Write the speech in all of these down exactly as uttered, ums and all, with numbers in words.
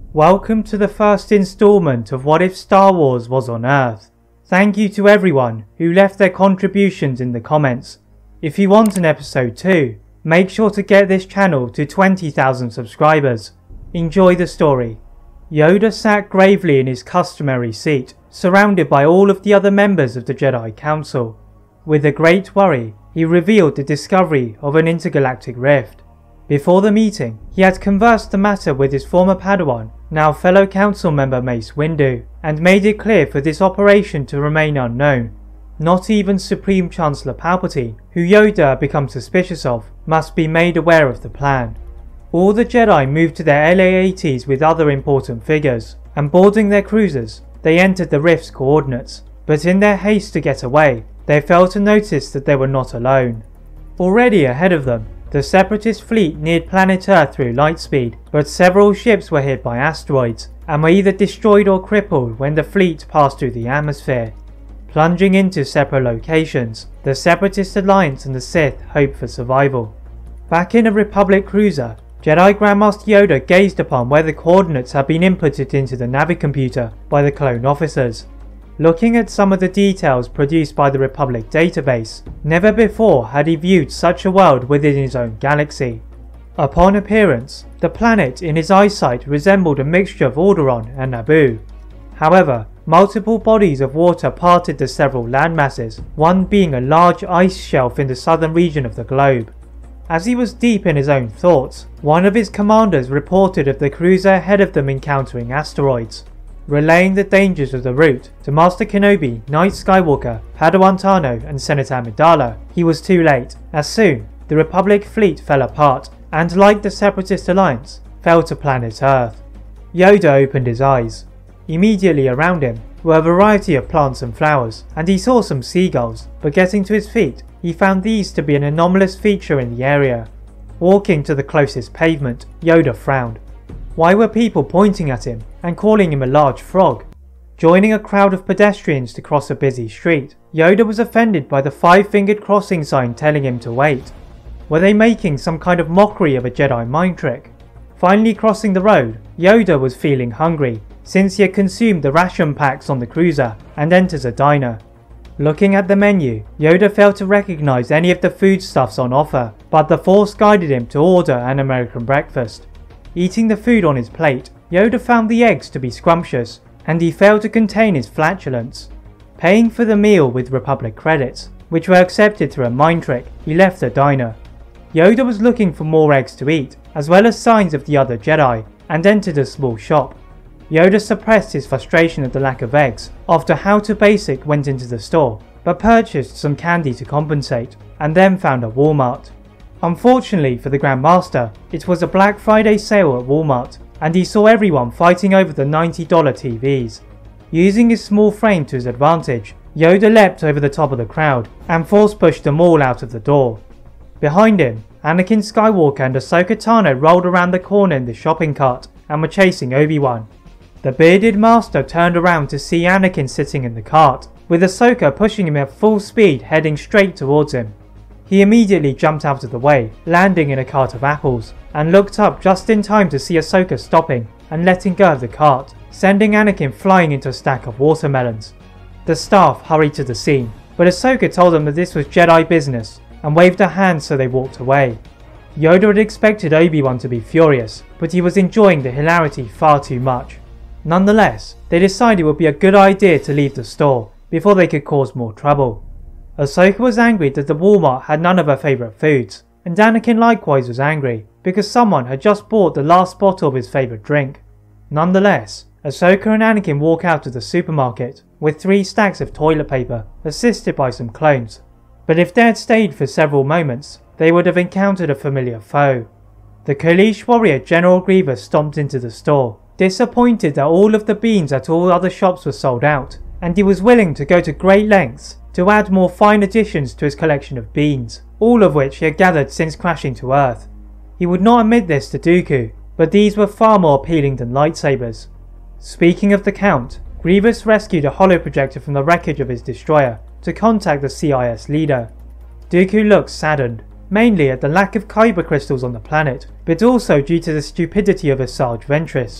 Welcome to the first installment of What If Star Wars Was on Earth. Thank you to everyone who left their contributions in the comments. If you want an episode two, make sure to get this channel to twenty thousand subscribers. Enjoy the story. Yoda sat gravely in his customary seat, surrounded by all of the other members of the Jedi Council. With a great worry, he revealed the discovery of an intergalactic rift. Before the meeting, he had conversed the matter with his former Padawan, now fellow council member Mace Windu, and made it clear for this operation to remain unknown. Not even Supreme Chancellor Palpatine, who Yoda had become suspicious of, must be made aware of the plan. All the Jedi moved to their L A A Ts with other important figures, and boarding their cruisers, they entered the rift's coordinates. But in their haste to get away, they failed to notice that they were not alone. Already ahead of them, the Separatist fleet neared planet Earth through light speed, but several ships were hit by asteroids, and were either destroyed or crippled when the fleet passed through the atmosphere. Plunging into separate locations, the Separatist Alliance and the Sith hoped for survival. Back in a Republic cruiser, Jedi Grandmaster Yoda gazed upon where the coordinates had been inputted into the Navicomputer by the clone officers. Looking at some of the details produced by the Republic database, never before had he viewed such a world within his own galaxy. Upon appearance, the planet in his eyesight resembled a mixture of Alderaan and Naboo. However, multiple bodies of water parted the several landmasses, one being a large ice shelf in the southern region of the globe. As he was deep in his own thoughts, one of his commanders reported of the cruiser ahead of them encountering asteroids. Relaying the dangers of the route to Master Kenobi, Knight Skywalker, Padawan Tano and Senator Amidala, he was too late, as soon the Republic fleet fell apart and, like the Separatist Alliance, fell to planet Earth. Yoda opened his eyes. Immediately around him were a variety of plants and flowers, and he saw some seagulls, but getting to his feet, he found these to be an anomalous feature in the area. Walking to the closest pavement, Yoda frowned. Why were people pointing at him and calling him a large frog? Joining a crowd of pedestrians to cross a busy street, Yoda was offended by the five-fingered crossing sign telling him to wait. Were they making some kind of mockery of a Jedi mind trick? Finally crossing the road, Yoda was feeling hungry, since he had consumed the ration packs on the cruiser, and enters a diner. Looking at the menu, Yoda failed to recognize any of the foodstuffs on offer, but the Force guided him to order an American breakfast. Eating the food on his plate, Yoda found the eggs to be scrumptious, and he failed to contain his flatulence. Paying for the meal with Republic credits, which were accepted through a mind trick, he left the diner. Yoda was looking for more eggs to eat, as well as signs of the other Jedi, and entered a small shop. Yoda suppressed his frustration at the lack of eggs after How to Basic went into the store, but purchased some candy to compensate, and then found a Walmart. Unfortunately for the Grand Master, it was a Black Friday sale at Walmart, and he saw everyone fighting over the ninety dollar T Vs. Using his small frame to his advantage, Yoda leapt over the top of the crowd and force pushed them all out of the door. Behind him, Anakin Skywalker and Ahsoka Tano rolled around the corner in the shopping cart and were chasing Obi-Wan. The bearded master turned around to see Anakin sitting in the cart, with Ahsoka pushing him at full speed heading straight towards him. He immediately jumped out of the way, landing in a cart of apples, and looked up just in time to see Ahsoka stopping and letting go of the cart, sending Anakin flying into a stack of watermelons. The staff hurried to the scene, but Ahsoka told them that this was Jedi business and waved her hand so they walked away. Yoda had expected Obi-Wan to be furious, but he was enjoying the hilarity far too much. Nonetheless, they decided it would be a good idea to leave the store before they could cause more trouble. Ahsoka was angry that the Walmart had none of her favourite foods, and Anakin likewise was angry because someone had just bought the last bottle of his favourite drink. Nonetheless, Ahsoka and Anakin walk out of the supermarket with three stacks of toilet paper, assisted by some clones. But if they had stayed for several moments, they would have encountered a familiar foe. The Kaleesh warrior General Grievous stomped into the store, disappointed that all of the beans at all other shops were sold out, and he was willing to go to great lengths to add more fine additions to his collection of beans, all of which he had gathered since crashing to Earth. He would not admit this to Dooku, but these were far more appealing than lightsabers. Speaking of the Count, Grievous rescued a holoprojector from the wreckage of his destroyer to contact the C I S leader. Dooku looked saddened, mainly at the lack of kyber crystals on the planet, but also due to the stupidity of Asajj Ventress.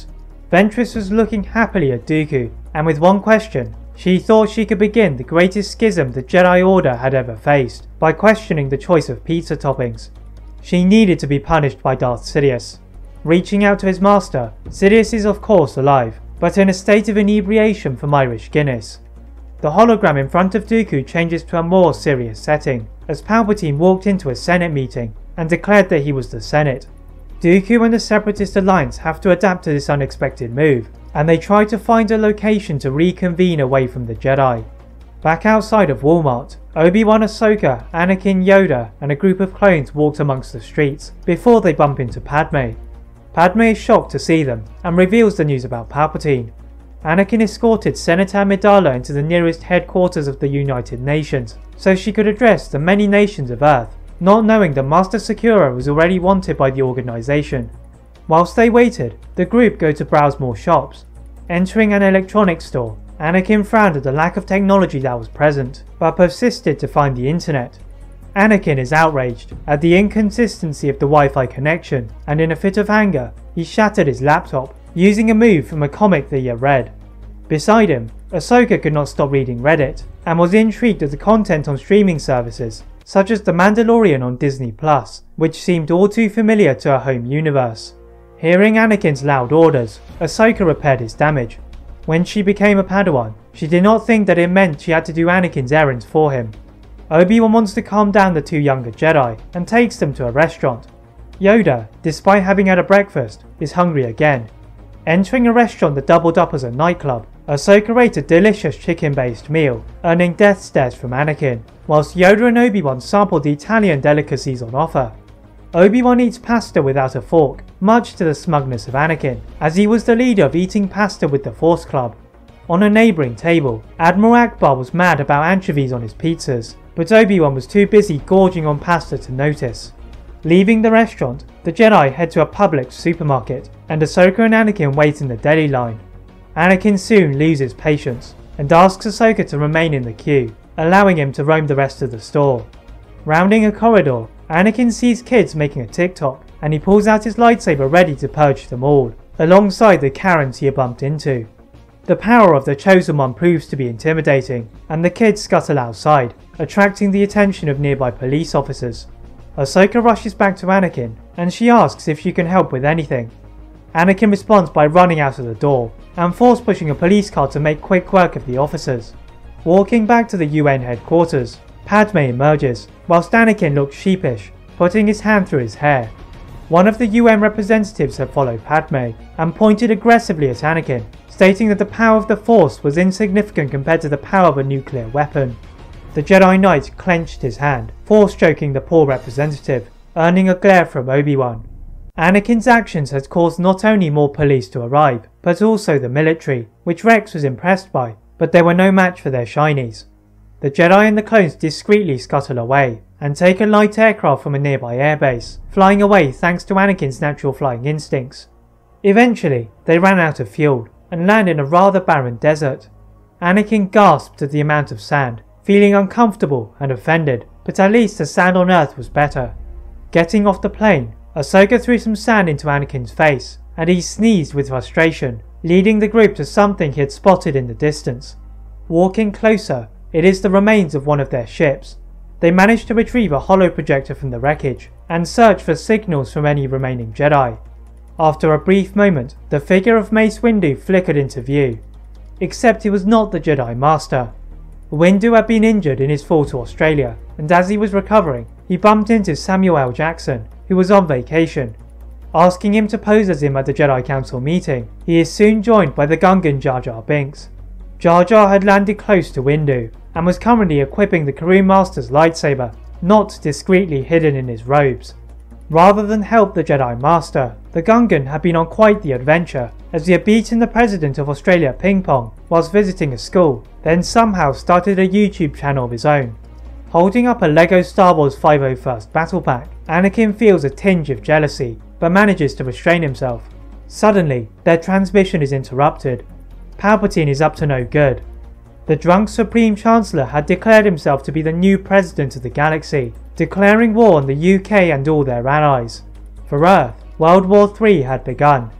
Ventress was looking happily at Dooku, and with one question, she thought she could begin the greatest schism the Jedi Order had ever faced by questioning the choice of pizza toppings. She needed to be punished by Darth Sidious. Reaching out to his master, Sidious is of course alive, but in a state of inebriation from Irish Guinness. The hologram in front of Dooku changes to a more serious setting, as Palpatine walked into a Senate meeting and declared that he was the Senate. Dooku and the Separatist Alliance have to adapt to this unexpected move, and they try to find a location to reconvene away from the Jedi. Back outside of Walmart, Obi-Wan, Ahsoka, Anakin, Yoda and a group of clones walked amongst the streets before they bump into Padme. Padme is shocked to see them and reveals the news about Palpatine. Anakin escorted Senator Amidala into the nearest headquarters of the United Nations so she could address the many nations of Earth, not knowing that Master Secura was already wanted by the organisation. Whilst they waited, the group go to browse more shops. Entering an electronics store, Anakin frowned at the lack of technology that was present, but persisted to find the internet. Anakin is outraged at the inconsistency of the Wi-Fi connection, and in a fit of anger, he shattered his laptop, using a move from a comic that he had read. Beside him, Ahsoka could not stop reading Reddit, and was intrigued at the content on streaming services, such as The Mandalorian on Disney plus, which seemed all too familiar to her home universe. Hearing Anakin's loud orders, Ahsoka repaired his damage. When she became a Padawan, she did not think that it meant she had to do Anakin's errands for him. Obi-Wan wants to calm down the two younger Jedi and takes them to a restaurant. Yoda, despite having had a breakfast, is hungry again. Entering a restaurant that doubled up as a nightclub, Ahsoka ate a delicious chicken-based meal, earning death stares from Anakin, whilst Yoda and Obi-Wan sampled the Italian delicacies on offer. Obi-Wan eats pasta without a fork, much to the smugness of Anakin, as he was the leader of eating pasta with the Force Club. On a neighbouring table, Admiral Akbar was mad about anchovies on his pizzas, but Obi-Wan was too busy gorging on pasta to notice. Leaving the restaurant, the Jedi head to a Publix supermarket, and Ahsoka and Anakin wait in the deli line. Anakin soon loses patience, and asks Ahsoka to remain in the queue, allowing him to roam the rest of the store. Rounding a corridor, Anakin sees kids making a TikTok, and he pulls out his lightsaber ready to purge them all, alongside the Karens he had bumped into. The power of the Chosen One proves to be intimidating, and the kids scuttle outside, attracting the attention of nearby police officers. Ahsoka rushes back to Anakin, and she asks if she can help with anything. Anakin responds by running out of the door, and force pushing a police car to make quick work of the officers. Walking back to the U N headquarters, Padme emerges, whilst Anakin looks sheepish, putting his hand through his hair. One of the U N representatives had followed Padme, and pointed aggressively at Anakin, stating that the power of the Force was insignificant compared to the power of a nuclear weapon. The Jedi Knight clenched his hand, force-choking the poor representative, earning a glare from Obi-Wan. Anakin's actions had caused not only more police to arrive, but also the military, which Rex was impressed by, but they were no match for their shinies. The Jedi and the clones discreetly scuttle away, and take a light aircraft from a nearby airbase, flying away thanks to Anakin's natural flying instincts. Eventually, they ran out of fuel, and landed in a rather barren desert. Anakin gasped at the amount of sand, feeling uncomfortable and offended, but at least the sand on Earth was better. Getting off the plane, Ahsoka threw some sand into Anakin's face, and he sneezed with frustration, leading the group to something he had spotted in the distance. Walking closer, it is the remains of one of their ships. They managed to retrieve a holoprojector from the wreckage, and search for signals from any remaining Jedi. After a brief moment, the figure of Mace Windu flickered into view. Except he was not the Jedi Master. Windu had been injured in his fall to Australia, and as he was recovering, he bumped into Samuel L. Jackson, who was on vacation. Asking him to pose as him at the Jedi Council meeting, he is soon joined by the Gungan Jar Jar Binks. Jar Jar had landed close to Windu, and was currently equipping the Karoo Master's lightsaber, not discreetly hidden in his robes. Rather than help the Jedi Master, the Gungan had been on quite the adventure, as he had beaten the President of Australia ping pong whilst visiting a school, then somehow started a YouTube channel of his own. Holding up a LEGO Star Wars five oh first Battle Pack, Anakin feels a tinge of jealousy, but manages to restrain himself. Suddenly, their transmission is interrupted. Palpatine is up to no good. The drunk Supreme Chancellor had declared himself to be the new President of the galaxy, declaring war on the U K and all their allies. For Earth, World War Three had begun.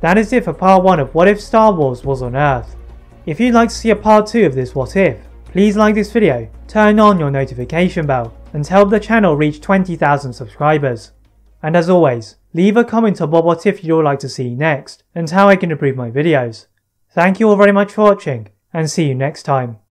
That is it for part one of What If Star Wars Was on Earth. If you'd like to see a part two of this What If, please like this video, turn on your notification bell, and help the channel reach twenty thousand subscribers. And as always, leave a comment about what if you'd all like to see next, and how I can improve my videos. Thank you all very much for watching, and see you next time.